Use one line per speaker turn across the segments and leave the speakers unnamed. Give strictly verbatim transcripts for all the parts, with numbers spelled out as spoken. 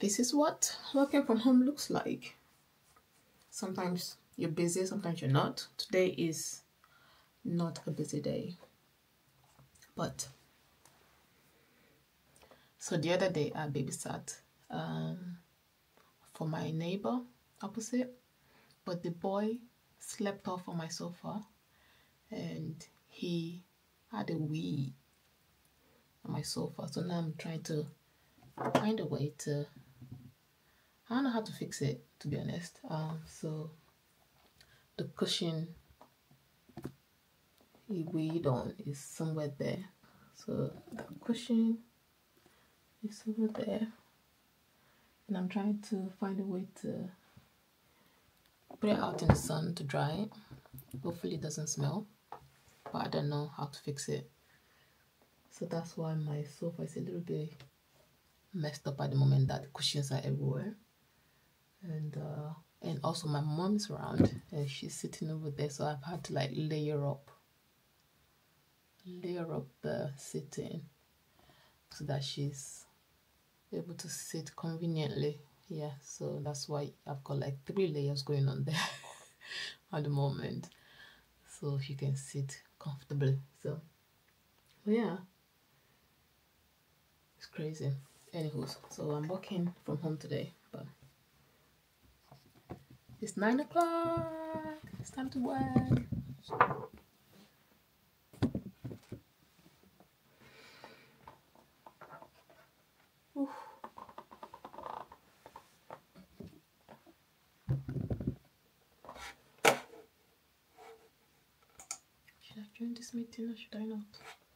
This is what working from home looks like. Sometimes you're busy, sometimes you're not. Today is not a busy day. But so the other day I babysat um, for my neighbor opposite, but the boy slept off on my sofa and he had a wee on my sofa. So now I'm trying to find a way to, I don't know how to fix it, to be honest. Um, so the cushion he weed on is somewhere there. So the cushion is over there. And I'm trying to find a way to put it out in the sun to dry it. Hopefully it doesn't smell, but I don't know how to fix it. So that's why my sofa is a little bit messed up at the moment, that the cushions are everywhere. And uh, and also my mom's around and she's sitting over there, so I've had to like layer up, layer up the sitting so that she's able to sit conveniently. Yeah, so that's why I've got like three layers going on there at the moment, so she can sit comfortably. So yeah, it's crazy. Anywho, so I'm working from home today, but it's nine o'clock. It's time to work. Oof. Should I join this meeting or should I not?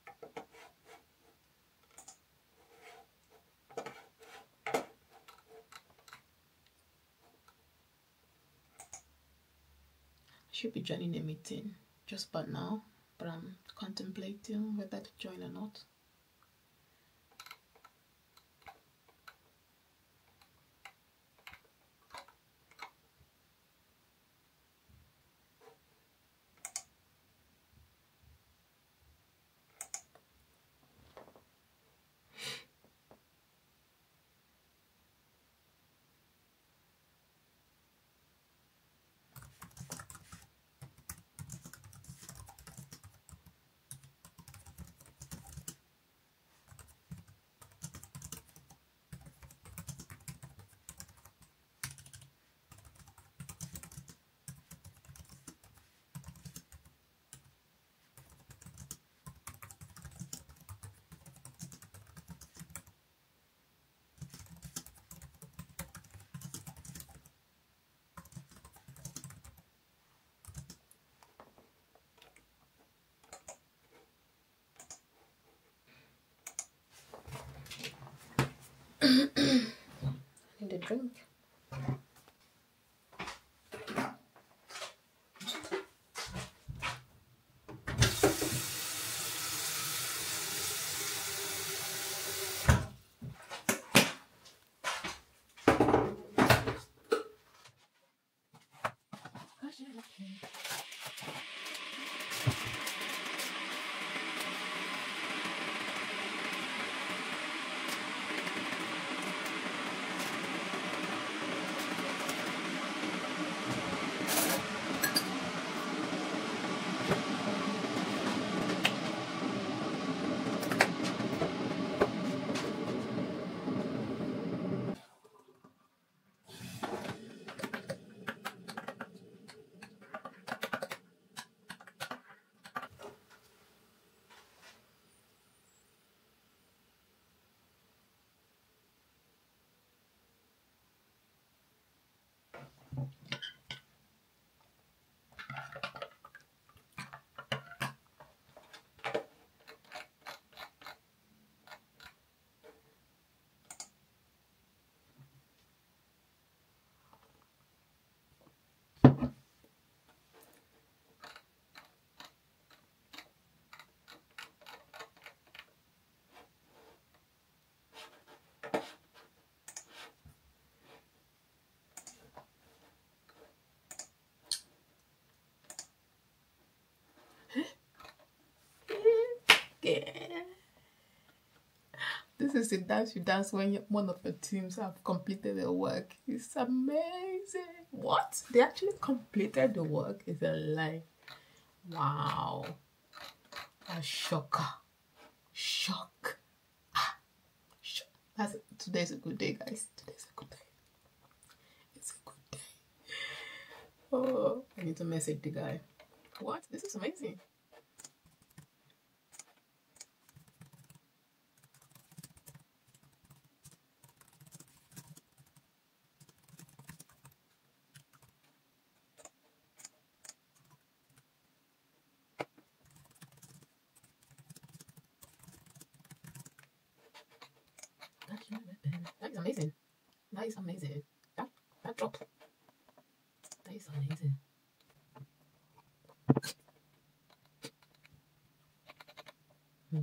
I should be joining a meeting just by now, but I'm contemplating whether to join or not. I need a drink. This is the dance you dance when you, one of your teams have completed their work. It's amazing. What? They actually completed the work? Is a lie. Wow. A shocker. Shock. Ah, shock. That's, today's a good day, guys. Today's a good day. It's a good day. Oh, I need to message the guy. What? This is amazing. That is amazing. That is amazing. That that drop. That is amazing. Hmm.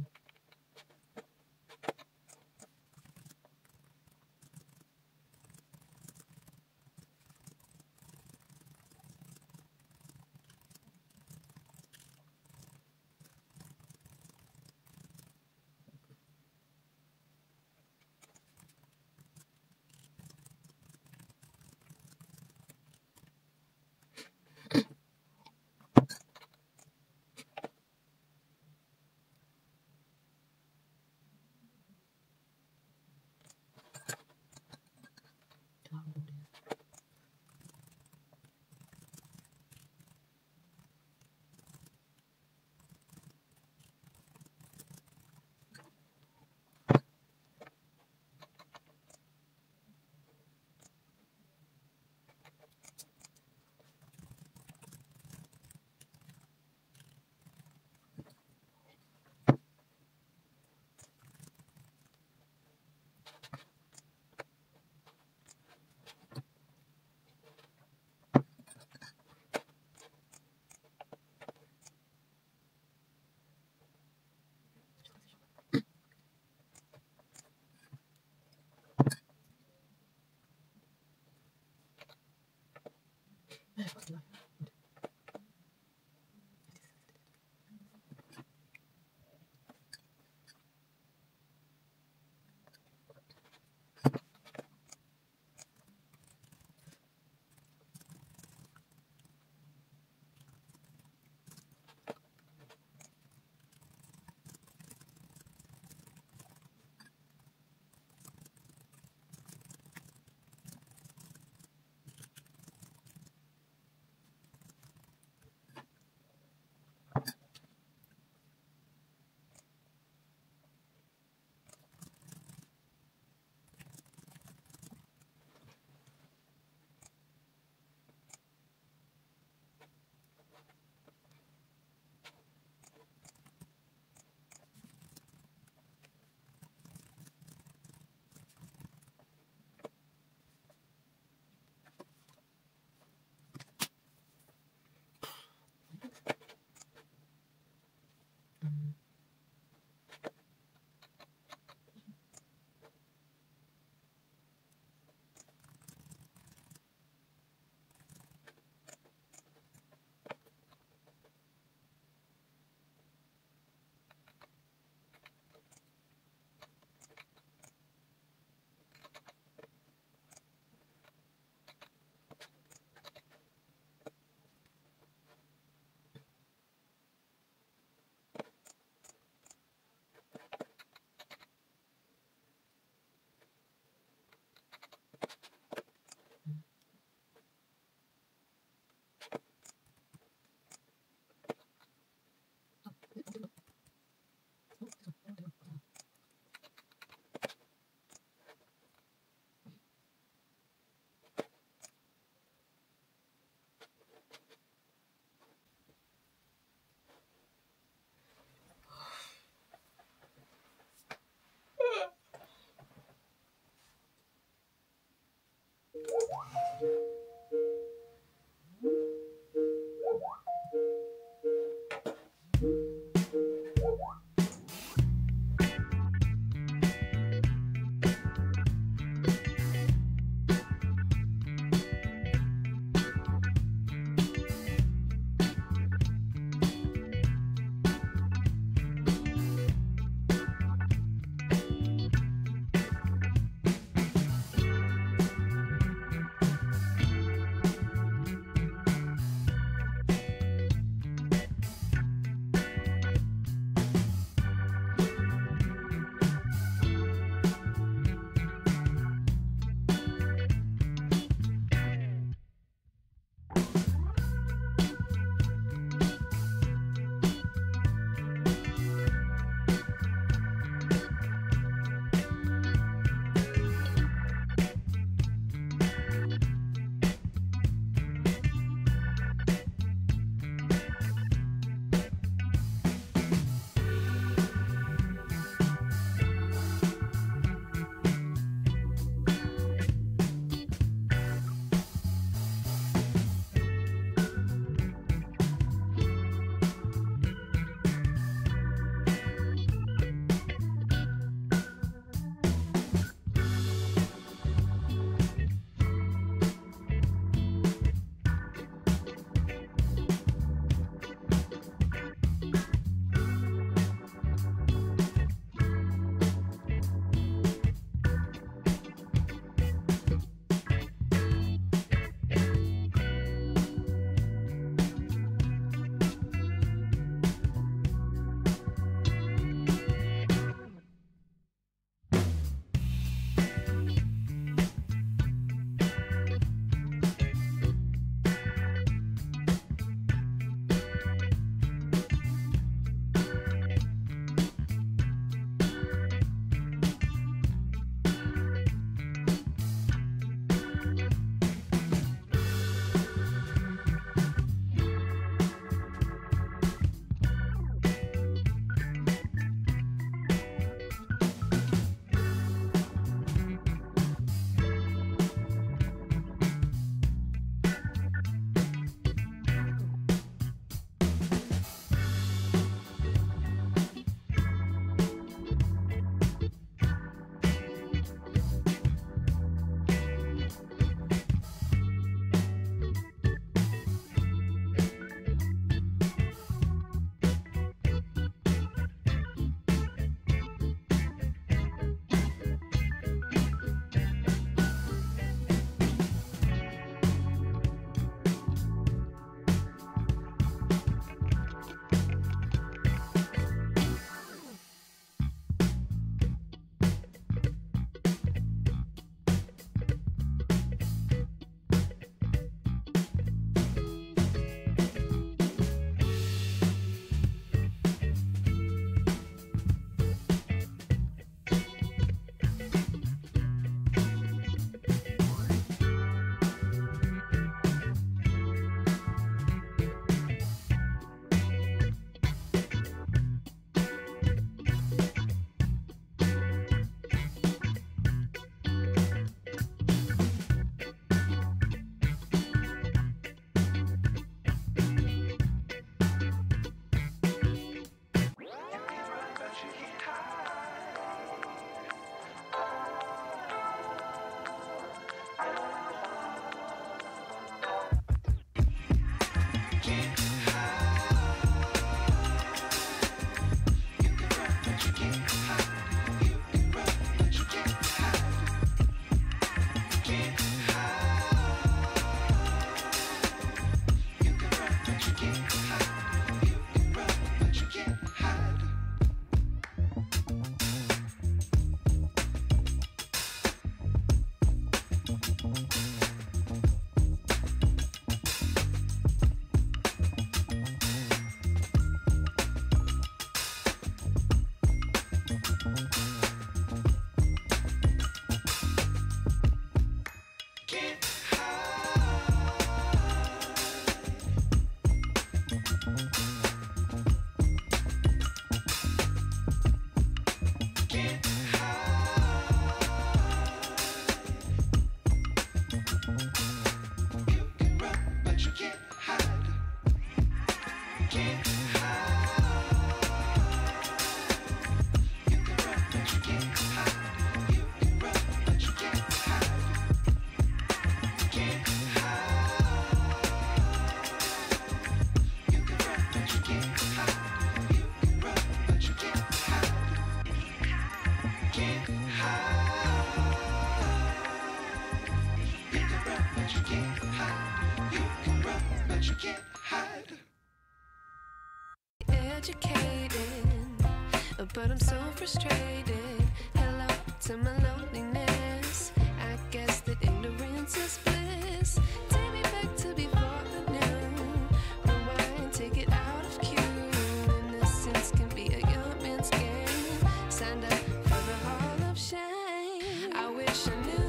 but I'm so frustrated. Hello to my loneliness. I guess that ignorance is bliss. Take me back to before I knew. Rewind, take it out of cue. Innocence can be a young man's game. Signed up for the hall of shame. I wish I knew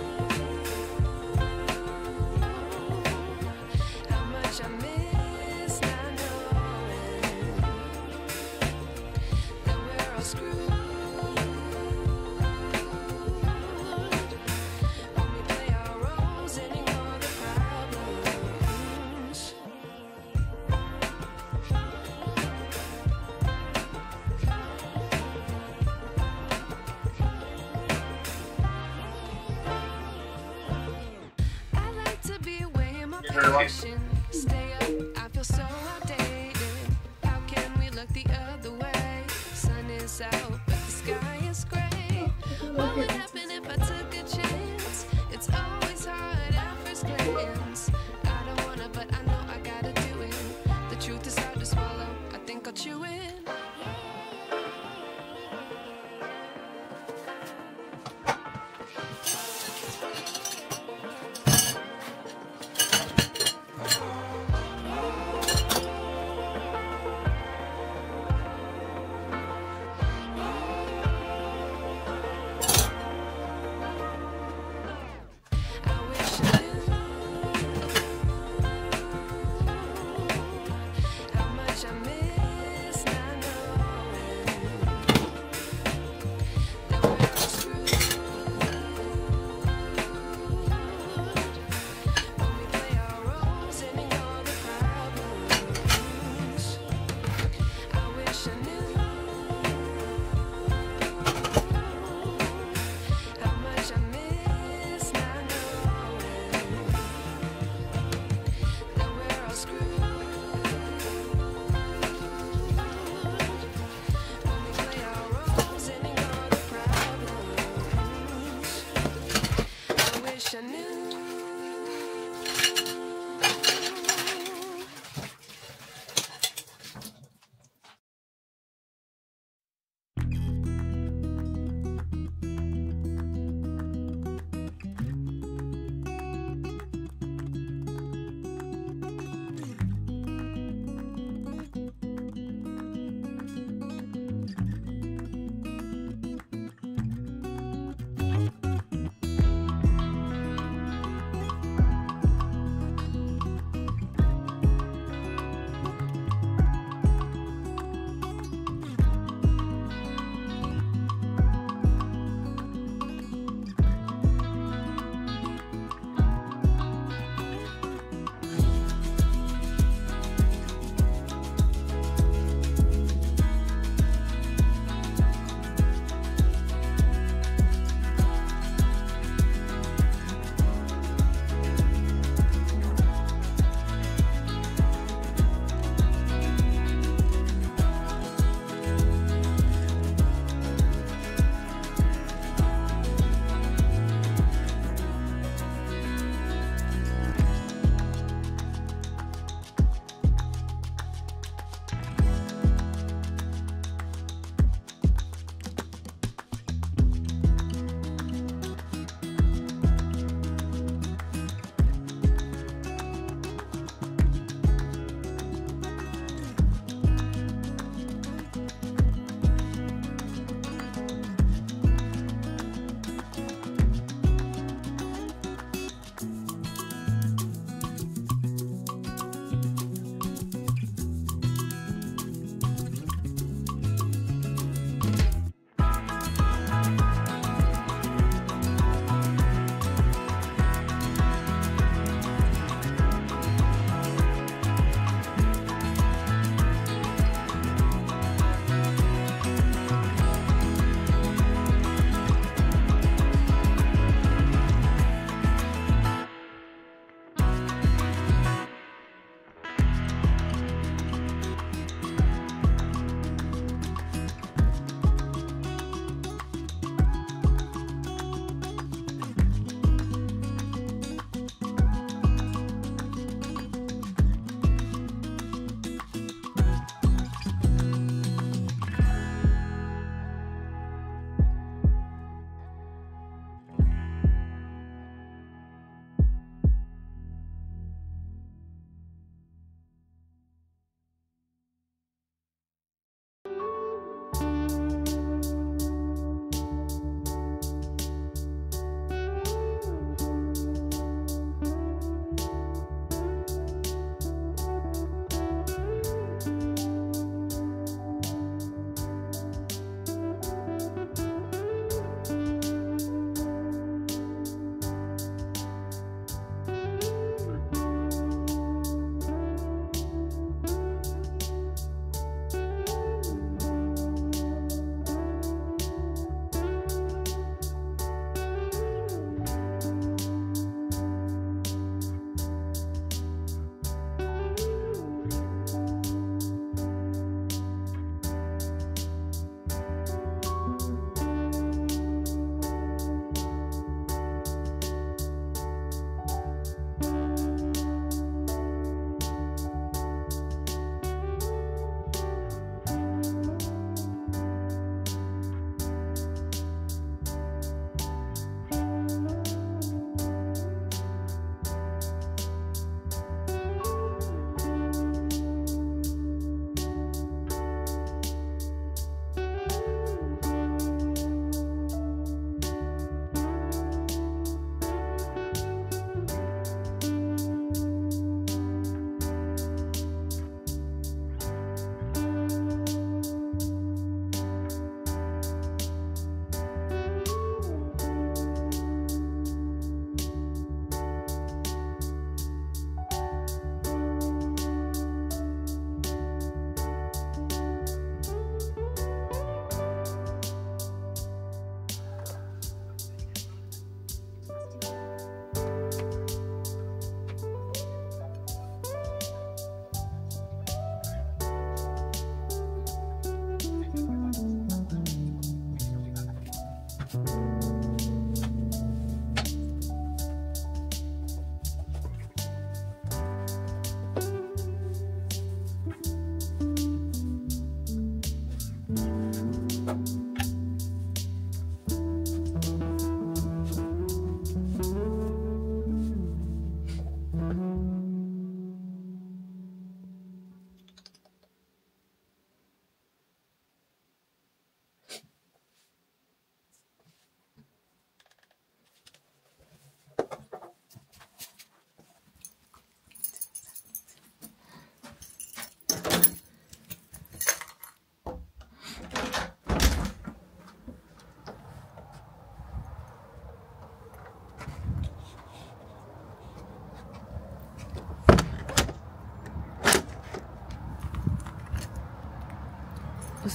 how much I miss not knowing that we're all screwed. When we play our roles and ignore the problems. I like to be away in my passion. Stay up, I feel so outdated. How can we look the other way? Sun is out, but the sky is gray. What would happen if I took a chance? It's always hard at first glance. I don't wanna, but I know I gotta do it. The truth is hard to swallow, I think I'll chew it.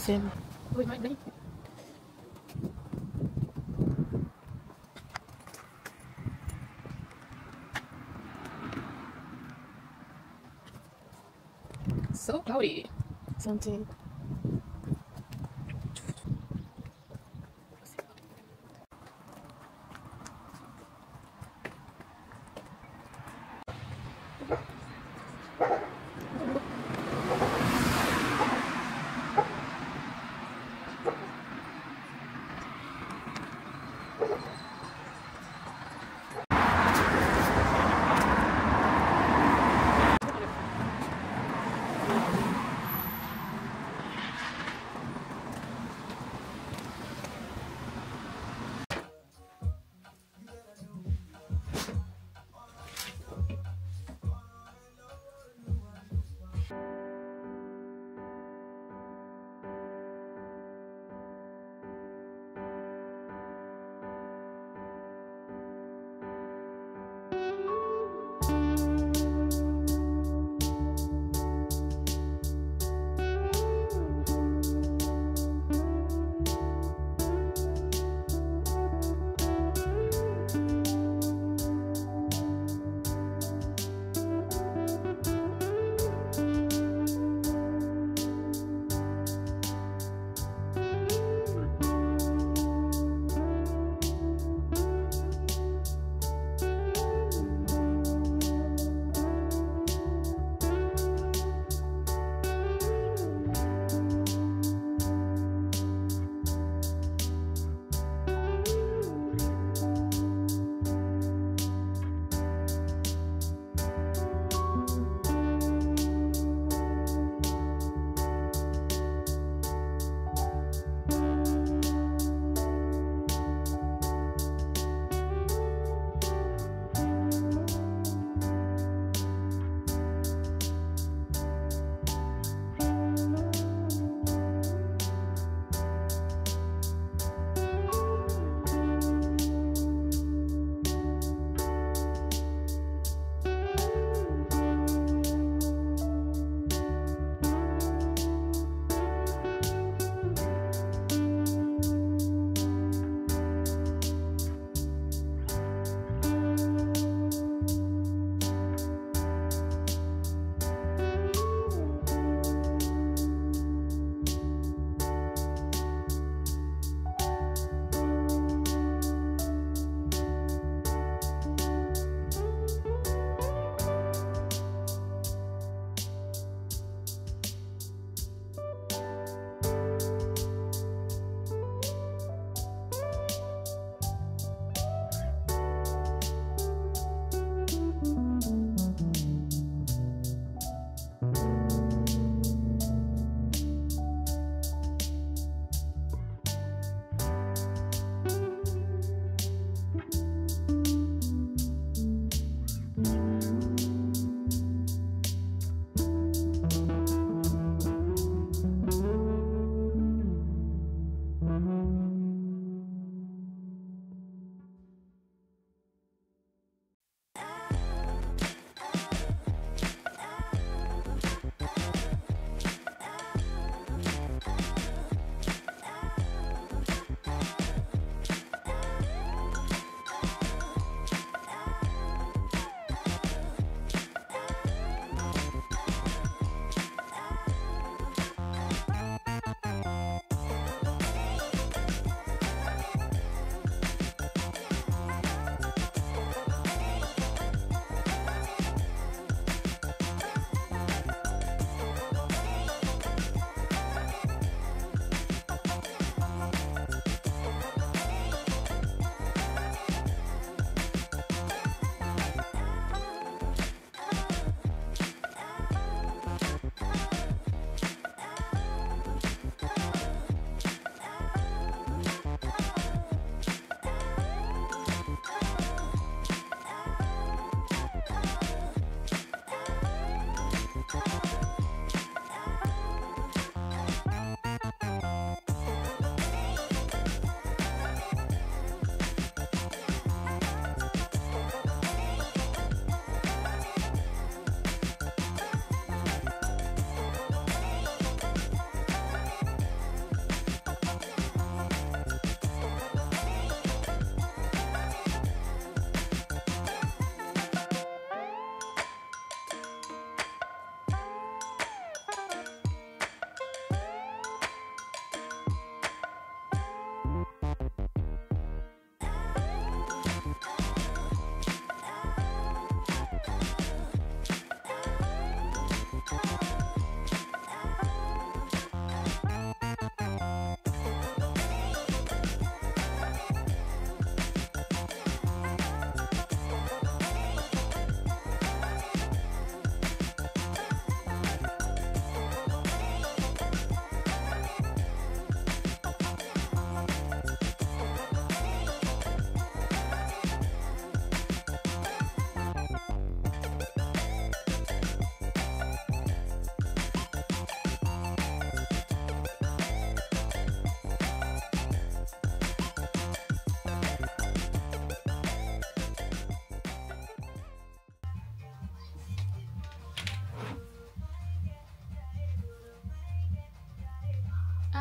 family. Oh, it might rain. So cloudy. Something.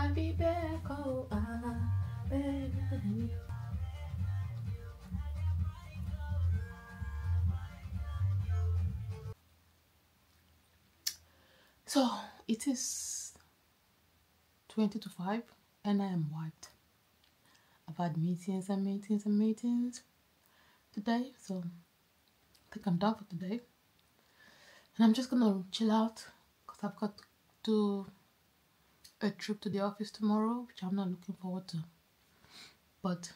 I'll be back, oh, ah, baby. So it is twenty to five and I am wiped. I've had meetings and meetings and meetings today, so I think I'm done for today. And I'm just gonna chill out because I've got to do a trip to the office tomorrow, which I'm not looking forward to. But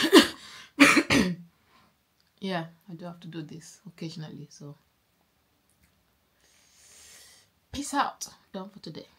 yeah, I do have to do this occasionally, so peace out. Done for today.